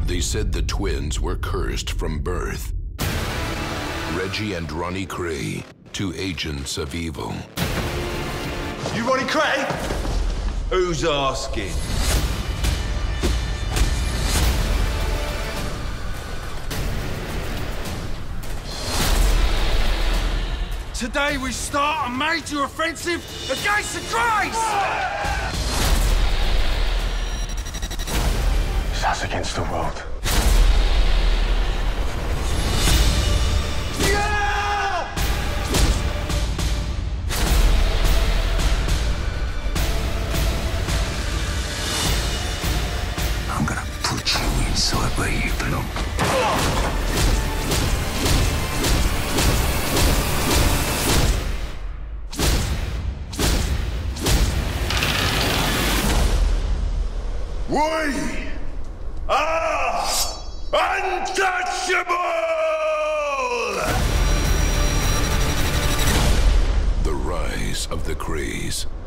They said the twins were cursed from birth. Reggie and Ronnie Kray, two agents of evil. You Ronnie Kray? Who's asking? Today we start a major offensive against the Krays! It's us against the world. I'm gonna put you inside where you belong. We are untouchable! The rise of the Krays.